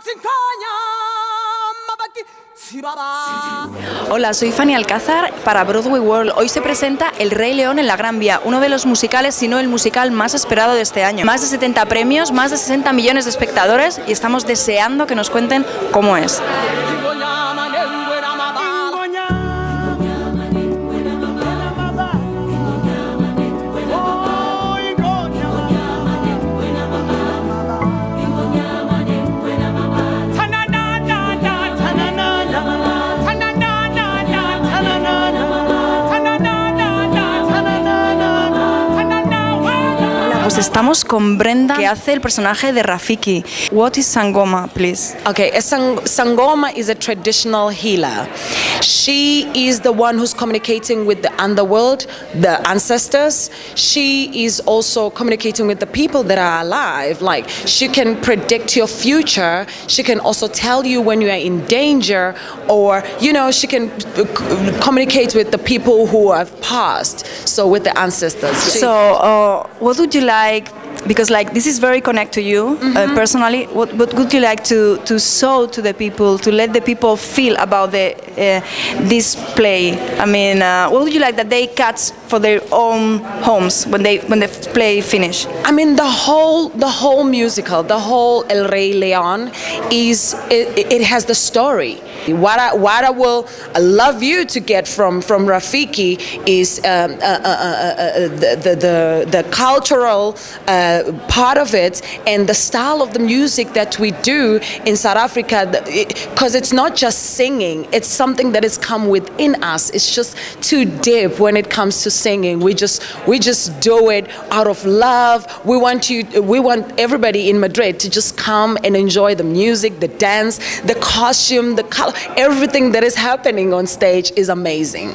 Hola, soy Fanny Alcázar para Broadway World. Hoy se presenta El Rey León en la Gran Vía, uno de los musicales, si no el musical más esperado de este año. Más de 70 premios, más de 60 millones de espectadores y estamos deseando que nos cuenten cómo es. Pues estamos con Brenda, que hace el personaje de Rafiki. What is Sangoma, please? Okay, Sangoma is a traditional healer. She is the one who's communicating with the underworld, the ancestors. She is also communicating with the people that are alive. Like, she can predict your future. She can also tell you when you are in danger, or, you know, she can communicate with the people who have passed, so with the ancestors. So, what would you like, because like this is very connected to you personally, what would you like to show to the people, to let the people feel about this play? I mean, what would you like that they catch for their own homes when the play finish? I mean, the whole musical, the whole El Rey León it has the story. What I will love you to get from Rafiki is the cultural part of it and the style of the music that we do in South Africa, because it's not just singing, it's something that has come within us. It's just too deep when it comes to singing. We just do it out of love. We want everybody in Madrid to just come and enjoy the music, the dance, the costume, the color, everything that is happening on stage is amazing.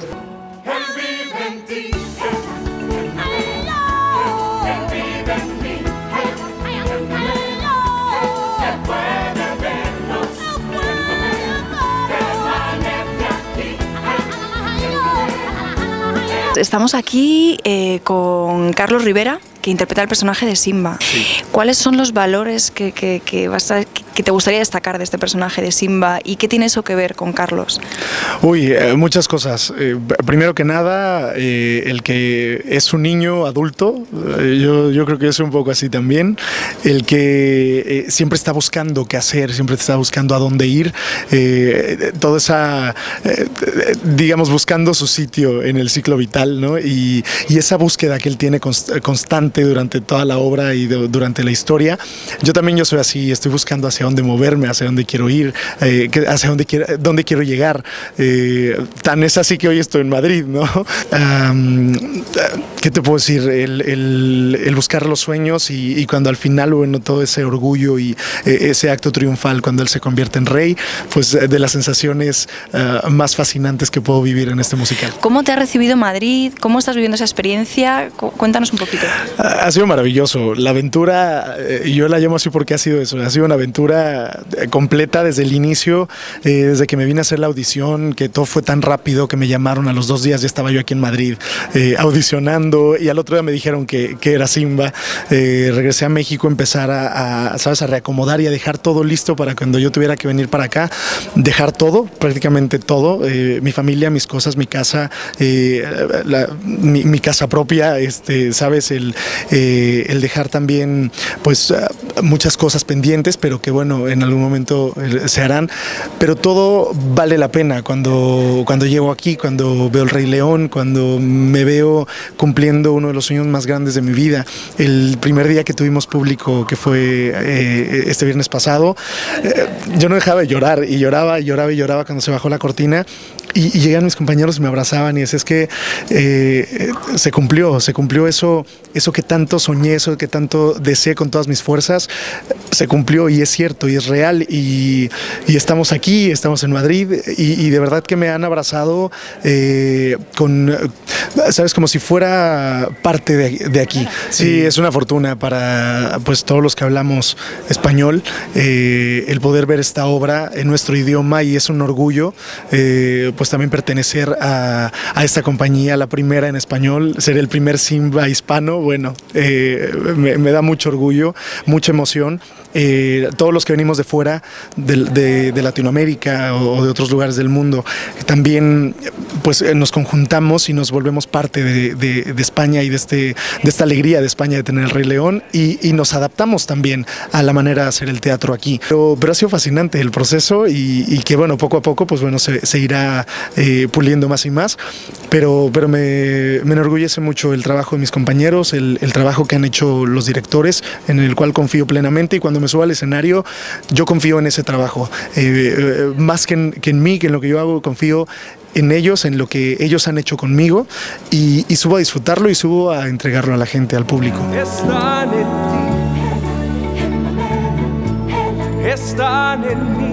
Estamos aquí con Carlos Rivera, que interpreta el personaje de Simba. Sí. ¿Cuáles son los valores que te gustaría destacar de este personaje de Simba y qué tiene eso que ver con Carlos? Uy, muchas cosas. Primero que nada, el que es un niño adulto, yo creo que es un poco así también, el que siempre está buscando qué hacer, siempre está buscando a dónde ir, toda esa, digamos, buscando su sitio en el ciclo vital, ¿no? Y esa búsqueda que él tiene constante durante toda la obra y durante la historia. Yo soy así, estoy buscando hacia dónde moverme, hacia dónde quiero ir, hacia dónde quiero llegar. Tan es así que hoy estoy en Madrid, ¿no? ¿Qué te puedo decir? El buscar los sueños y cuando al final, bueno, todo ese orgullo y ese acto triunfal cuando él se convierte en rey, pues de las sensaciones más fascinantes que puedo vivir en este musical. ¿Cómo te ha recibido Madrid? ¿Cómo estás viviendo esa experiencia? Cuéntanos un poquito. Ha sido maravilloso. La aventura, yo la llamo así porque ha sido eso, ha sido una aventura completa desde el inicio, desde que me vine a hacer la audición, que todo fue tan rápido que me llamaron a los 2 días, ya estaba yo aquí en Madrid audicionando y al otro día me dijeron que era Simba. Regresé a México, empezar a reacomodar y a dejar todo listo para cuando yo tuviera que venir para acá, dejar todo, prácticamente todo, mi familia, mis cosas, mi casa, mi casa propia, sabes, el dejar también pues muchas cosas pendientes, pero que bueno, en algún momento se harán, pero todo vale la pena cuando llego aquí, cuando veo El Rey León, cuando me veo cumpliendo uno de los sueños más grandes de mi vida. El primer día que tuvimos público, que fue este viernes pasado, yo no dejaba de llorar y lloraba y lloraba y lloraba cuando se bajó la cortina y llegan mis compañeros y me abrazaban y es que se cumplió eso que tanto soñé, eso que tanto deseé con todas mis fuerzas, se cumplió y es cierto y es real y estamos aquí, estamos en Madrid y de verdad que me han abrazado sabes, como si fuera parte de aquí. Sí, es una fortuna para pues todos los que hablamos español el poder ver esta obra en nuestro idioma y es un orgullo pues también pertenecer a esta compañía, la primera en español, ser el primer Simba hispano. Bueno, me da mucho orgullo, mucha emoción emoción. Todos los que venimos de fuera, de Latinoamérica o de otros lugares del mundo, también pues nos conjuntamos y nos volvemos parte de España y de esta alegría de España de tener el Rey León, y nos adaptamos también a la manera de hacer el teatro aquí. Pero ha sido fascinante el proceso y que bueno, poco a poco pues bueno, se irá puliendo más y más, pero me enorgullece mucho el trabajo de mis compañeros, el trabajo que han hecho los directores, en el cual confío plenamente, y cuando me subo al escenario yo confío en ese trabajo, más que en mí, que en lo que yo hago, confío en ellos, en lo que ellos han hecho conmigo, y subo a disfrutarlo y subo a entregarlo a la gente, al público. Están en ti, están en mí,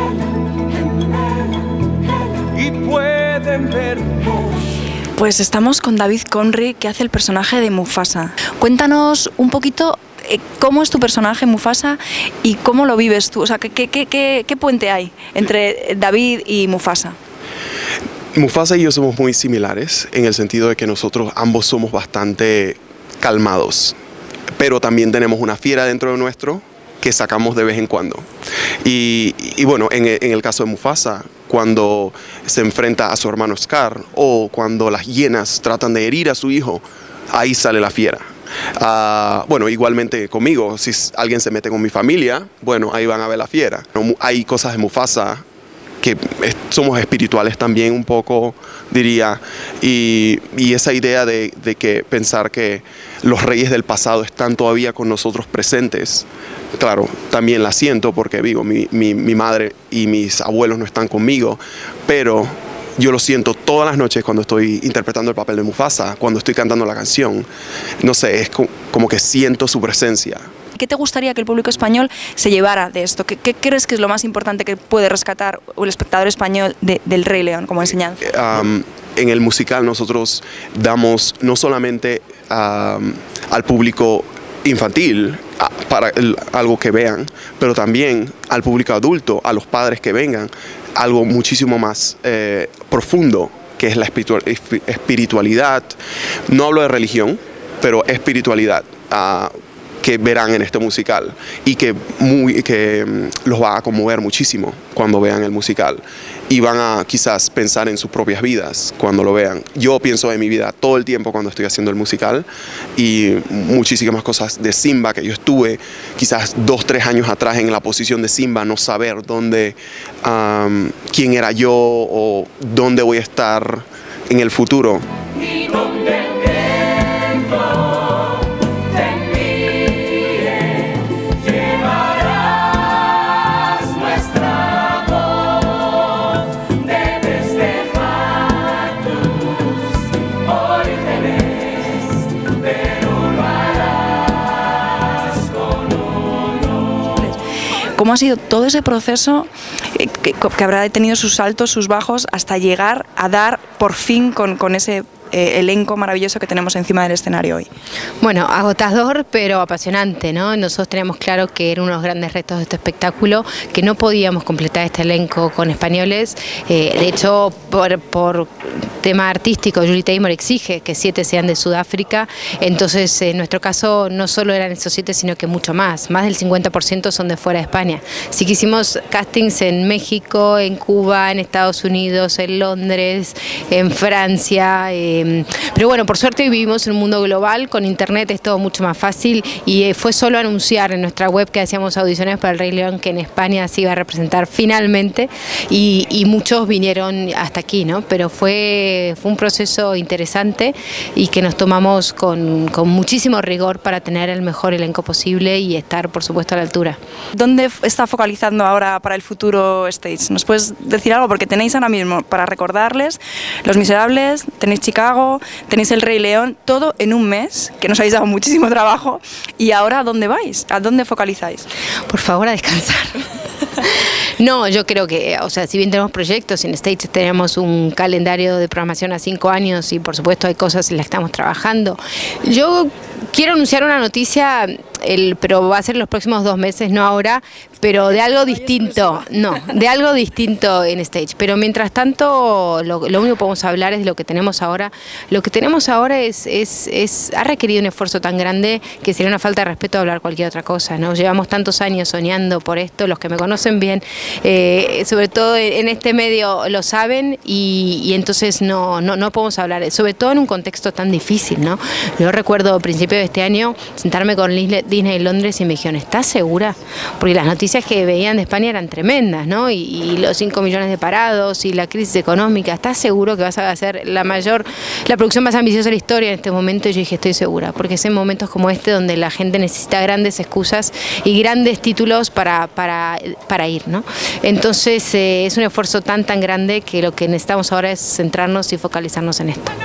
y pueden vernos. Pues estamos con David Conry, que hace el personaje de Mufasa. Cuéntanos un poquito cómo es tu personaje Mufasa y cómo lo vives tú. O sea, ¿qué puente hay entre David y Mufasa? Mufasa y yo somos muy similares en el sentido de que nosotros ambos somos bastante calmados, pero también tenemos una fiera dentro de nuestro que sacamos de vez en cuando. Y bueno, en el caso de Mufasa, cuando se enfrenta a su hermano Scar, o cuando las hienas tratan de herir a su hijo, ahí sale la fiera. Bueno, igualmente conmigo, si alguien se mete con mi familia, bueno, ahí van a ver la fiera. Hay cosas de Mufasa que somos espirituales también un poco, diría, y esa idea de que pensar que los reyes del pasado están todavía con nosotros presentes, claro, también la siento porque digo, mi madre y mis abuelos no están conmigo, pero yo lo siento todas las noches cuando estoy interpretando el papel de Mufasa, cuando estoy cantando la canción, no sé, es como que siento su presencia. ¿Qué te gustaría que el público español se llevara de esto? ¿Qué crees que es lo más importante que puede rescatar el espectador español del Rey León como enseñanza? En el musical nosotros damos no solamente al público infantil para algo que vean, pero también al público adulto, a los padres que vengan, algo muchísimo más profundo, que es la espiritualidad. No hablo de religión, pero espiritualidad. Que verán en este musical y que los va a conmover muchísimo cuando vean el musical, y van a quizás pensar en sus propias vidas cuando lo vean. Yo pienso en mi vida todo el tiempo cuando estoy haciendo el musical, y muchísimas cosas de Simba, que yo estuve quizás 2-3 años atrás en la posición de Simba, no saber dónde, quién era yo o dónde voy a estar en el futuro. ¿Cómo ha sido todo ese proceso que habrá tenido sus altos, sus bajos, hasta llegar a dar por fin con ese elenco maravilloso que tenemos encima del escenario hoy? Bueno, agotador pero apasionante, ¿no? Nosotros teníamos claro que era uno de los grandes retos de este espectáculo, que no podíamos completar este elenco con españoles. De hecho, por tema artístico, Julie Taymor exige que 7 sean de Sudáfrica, entonces en nuestro caso no solo eran esos 7, sino que mucho más del 50% son de fuera de España. Sí que hicimos castings en México, en Cuba, en Estados Unidos, en Londres, en Francia, pero bueno, por suerte hoy vivimos en un mundo global, con internet es todo mucho más fácil, y fue solo anunciar en nuestra web que hacíamos audiciones para el Rey León que en España se iba a representar finalmente, y muchos vinieron hasta aquí, ¿no? Pero fue un proceso interesante y que nos tomamos con muchísimo rigor para tener el mejor elenco posible y estar, por supuesto, a la altura. ¿Dónde está focalizando ahora para el futuro Stage? ¿Nos puedes decir algo? Porque tenéis ahora mismo, para recordarles, Los Miserables, tenéis Chicago, tenéis el Rey León, todo en un mes, que nos habéis dado muchísimo trabajo. ¿Y ahora a dónde vais? ¿A dónde focalizáis? Por favor, a descansar. No, yo creo que, o sea, si bien tenemos proyectos, en Stage tenemos un calendario de programación a 5 años y por supuesto hay cosas en las que estamos trabajando. Yo quiero anunciar una noticia pero va a ser los próximos 2 meses, no ahora, pero de algo distinto, de algo distinto en stage. Pero mientras tanto, lo único que podemos hablar es de lo que tenemos ahora. Lo que tenemos ahora ha requerido un esfuerzo tan grande que sería una falta de respeto hablar cualquier otra cosa, ¿no? Llevamos tantos años soñando por esto, los que me conocen bien, sobre todo en este medio lo saben, y entonces no podemos hablar, sobre todo en un contexto tan difícil, ¿no? Yo recuerdo a principios de este año sentarme con Disney en Londres y me dijeron, ¿estás segura? Porque las noticias que veían de España eran tremendas, ¿no? Y los 5 millones de parados y la crisis económica. ¿Estás seguro que vas a hacer la producción más ambiciosa de la historia en este momento? Y yo dije, estoy segura, porque es en momentos como este donde la gente necesita grandes excusas y grandes títulos para ir, ¿no? Entonces es un esfuerzo tan grande que lo que necesitamos ahora es centrarnos y focalizarnos en esto.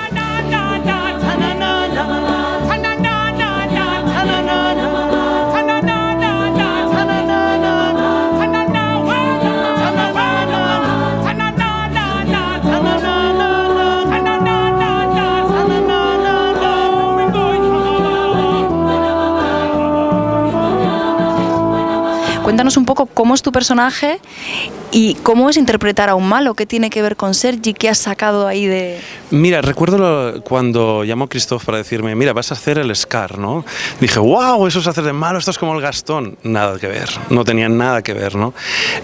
Cuéntanos un poco cómo es tu personaje y cómo es interpretar a un malo, qué tiene que ver con Sergi, qué has sacado ahí de... Mira, recuerdo cuando llamó Christophe para decirme, mira, vas a hacer el Scar, ¿no? Dije, wow, eso es hacer de malo, esto es como el Gastón. Nada que ver, no tenía nada que ver, ¿no?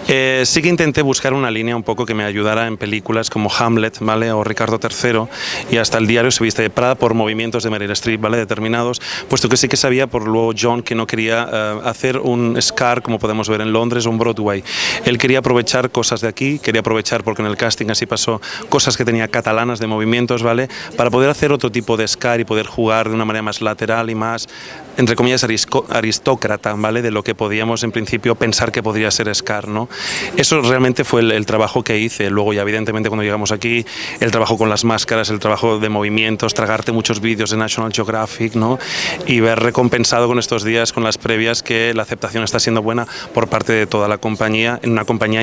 Sí que intenté buscar una línea un poco que me ayudara en películas como Hamlet, ¿vale? O Ricardo III, y hasta El diario se viste de Prada por movimientos de Meryl Streep, ¿vale? Determinados, puesto que sí que sabía por luego John que no quería hacer un Scar como podemos ver en Londres o en Broadway. Él quería aprovechar cosas de aquí, quería aprovechar, porque en el casting así pasó, cosas que tenía catalanas de movimientos, ¿vale? Para poder hacer otro tipo de Scar y poder jugar de una manera más lateral y más, entre comillas, aristócrata, ¿vale? De lo que podíamos en principio pensar que podría ser Scar, ¿no? Eso realmente fue el trabajo que hice. Luego ya evidentemente cuando llegamos aquí, el trabajo con las máscaras, el trabajo de movimientos, tragarte muchos vídeos de National Geographic, ¿no? Y ver recompensado con estos días, con las previas, que la aceptación está siendo buena por parte de toda la compañía, en una compañía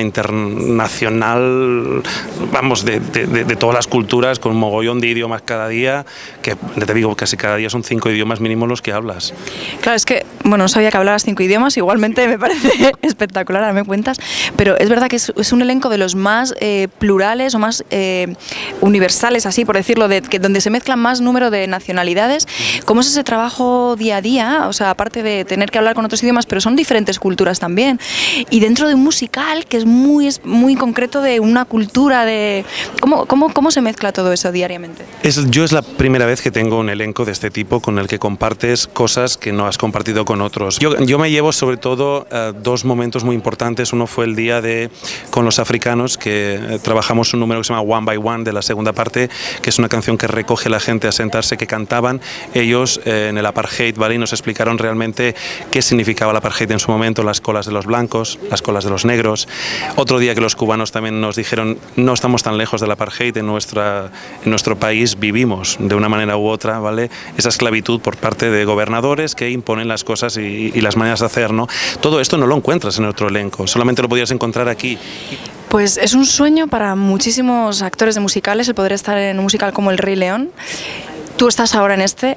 internacional, vamos, de todas las culturas, con un mogollón de idiomas cada día, que te digo, casi cada día son 5 idiomas mínimo los que hablas. Claro, es que, bueno, no sabía que hablabas 5 idiomas, igualmente me parece espectacular, ahora me cuentas, pero es verdad que es un elenco de los más plurales o más universales, así por decirlo, donde se mezclan más número de nacionalidades. ¿Cómo es ese trabajo día a día? O sea, aparte de tener que hablar con otros idiomas, pero son diferentes culturas también. Y dentro de un musical que es muy concreto, de una cultura, de ¿cómo se mezcla todo eso diariamente? Yo es la primera vez que tengo un elenco de este tipo con el que compartes cosas que no has compartido con otros. Yo me llevo sobre todo 2 momentos muy importantes. Uno fue el día con los africanos, que trabajamos un número que se llama One by One, de la segunda parte, que es una canción que recoge a la gente a sentarse, que cantaban ellos en el apartheid, ¿vale? Y nos explicaron realmente qué significaba el apartheid en su momento, las colas de los blancos, las colas de los negros. Otro día que los cubanos también nos dijeron, no estamos tan lejos del apartheid, en nuestro país vivimos de una manera u otra, ¿vale? Esa esclavitud por parte de gobernadores que imponen las cosas y las maneras de hacer, ¿no? Todo esto no lo encuentras en otro elenco, solamente lo podías encontrar aquí. Pues es un sueño para muchísimos actores de musicales el poder estar en un musical como El Rey León. Tú estás ahora en este.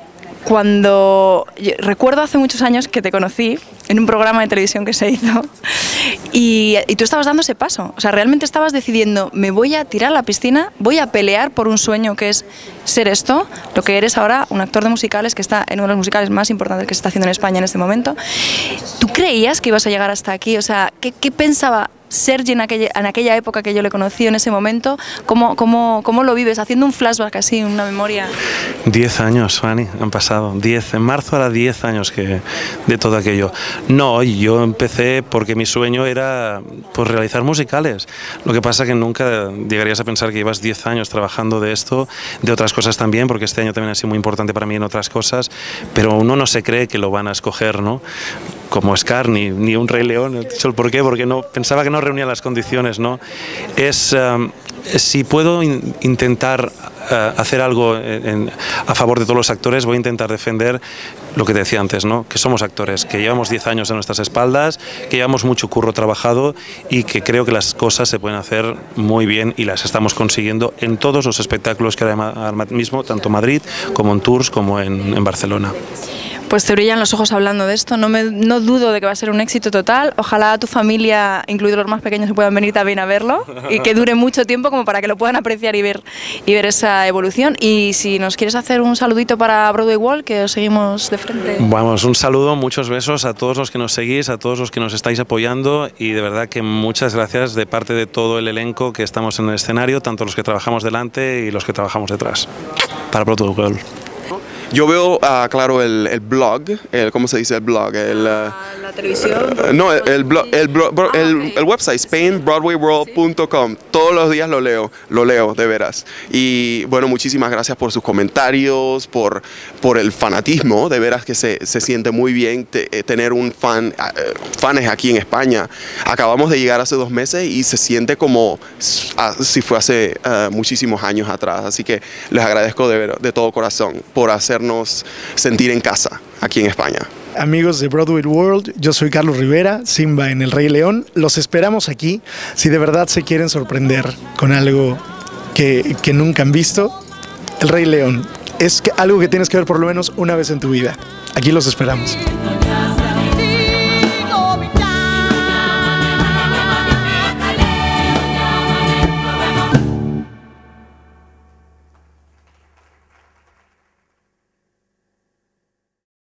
Recuerdo hace muchos años que te conocí en un programa de televisión que se hizo y tú estabas dando ese paso, o sea, realmente estabas decidiendo, me voy a tirar a la piscina, voy a pelear por un sueño que es ser esto, lo que eres ahora, un actor de musicales que está en uno de los musicales más importantes que se está haciendo en España en este momento. ¿Tú creías que ibas a llegar hasta aquí? O sea, ¿qué pensaba Sergi en aquella época que yo le conocí, en ese momento? ¿Cómo lo vives? Haciendo un flashback así, una memoria. 10 años, Fanny, han pasado. 10, en marzo hará 10 años de todo aquello. No, yo empecé porque mi sueño era pues, realizar musicales. Lo que pasa que nunca llegarías a pensar que llevas 10 años trabajando de esto, de otras cosas también, porque este año también ha sido muy importante para mí en otras cosas, pero uno no se cree que lo van a escoger, ¿no? Como Scar, ni un Rey León. ¿Por qué? Porque pensaba que no reunía las condiciones, ¿no? Si puedo intentar hacer algo a favor de todos los actores, voy a intentar defender lo que te decía antes, ¿no? Que somos actores, que llevamos 10 años en nuestras espaldas, que llevamos mucho curro trabajado y que creo que las cosas se pueden hacer muy bien y las estamos consiguiendo en todos los espectáculos que hay ahora mismo, tanto en Madrid como en Tours como en Barcelona. Pues te brillan los ojos hablando de esto, no dudo de que va a ser un éxito total. Ojalá tu familia, incluidos los más pequeños, puedan venir también a verlo y que dure mucho tiempo como para que lo puedan apreciar y ver esa evolución. Y si nos quieres hacer un saludito para Broadway World, que os seguimos de frente. Vamos, un saludo, muchos besos a todos los que nos seguís, a todos los que nos estáis apoyando y de verdad que muchas gracias de parte de todo el elenco que estamos en el escenario, tanto los que trabajamos delante y los que trabajamos detrás. Para Broadway World. Yo veo, claro, el blog, ¿cómo se dice el blog? La televisión. No, el website, SpainBroadwayWorld.com. Todos los días lo leo, de veras. Y bueno, muchísimas gracias por sus comentarios, por el fanatismo, de veras que se siente muy bien tener un fans aquí en España. Acabamos de llegar hace 2 meses y se siente como si fue hace muchísimos años atrás. Así que les agradezco de todo corazón por hacernos sentir en casa aquí en España. Amigos de Broadway World, yo soy Carlos Rivera, Simba en El Rey León. Los esperamos aquí si de verdad se quieren sorprender con algo que nunca han visto. El Rey León es algo que tienes que ver por lo menos una vez en tu vida. Aquí los esperamos.